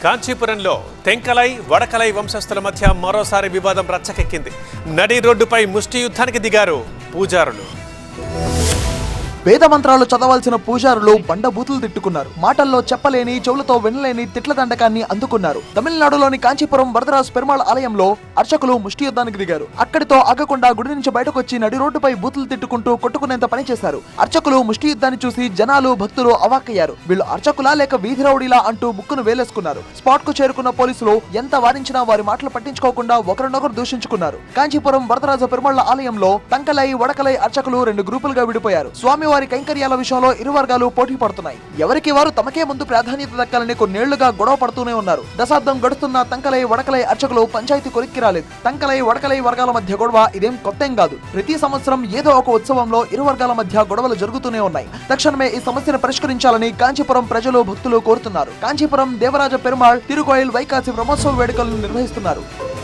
కాంచీపురంలో తెంకలై వడకలై వంశస్థుల మధ్య మరోసారి వివాదం రచ్చకెక్కింది. నడి రోడ్డుపై ముష్టి యుద్ధానికి దిగారు పూజారులు. వేద మంత్రాలు చదవాల్సిన పూజారులు బండబూతులు తిట్టుకున్నారు. మాటల్లో చెప్పలేని, చెవులతో వినలేని తిట్ల దండకాన్ని అందుకున్నారు. తమిళనాడులోని కాంచీపురం వరదరాజు పెరుమాళ్ ఆలయంలో అర్చకులు ముష్టి యుద్ధానికి దిగారు. అక్కడితో ఆగకుండా గుడి నుంచి బయటకు వచ్చి నడి రోడ్డుపై బూతులు తిట్టుకుంటూ కొట్టుకునేంత పని చేశారు. అర్చకులు ముష్టి యుద్ధాన్ని చూసి జనాలు, భక్తులు అవాక్కయ్యారు. వీళ్ళు అర్చకులా లేక వీధి రౌడీలా అంటూ ముక్కును వేలేసుకున్నారు. స్పాట్ కు చేరుకున్న పోలీసులు ఎంత వారించినా వారి మాటలు పట్టించుకోకుండా ఒకరినొకరు దూషించుకున్నారు. కాంచీపురం వరదరాజు పెరుమాళ్ ఆలయంలో తంకలై, వడకలై అర్చకులు 2 గ్రూపులుగా విడిపోయారు. స్వామి వారి కైంకర్యాల విషయంలో ఇరు వర్గాలు పోటీ పడుతున్నాయి. ఎవరికి వారు తమకే ముందు ప్రాధాన్యత దక్కాలని కొన్నేళ్లుగా గొడవ పడుతూనే ఉన్నారు. దశాబ్దం గడుస్తున్న తంకలై, వడకలై అర్చకులు పంచాయతీ కొలిక్కి రాలేదు. తంకలై, వడకలై వర్గాల మధ్య గొడవ ఇదేం కొత్తేం కాదు. ప్రతి సంవత్సరం ఏదో ఒక ఉత్సవంలో ఇరు వర్గాల మధ్య గొడవలు జరుగుతూనే ఉన్నాయి. తక్షణమే ఈ సమస్యను పరిష్కరించాలని కాంచీపురం ప్రజలు, భక్తులు కోరుతున్నారు. కాంచీపురం దేవరాజ పెరుమాళ్ తిరుకోయిల్ వైకాసి బ్రహ్మోత్సవ వేడుకలను నిర్వహిస్తున్నారు.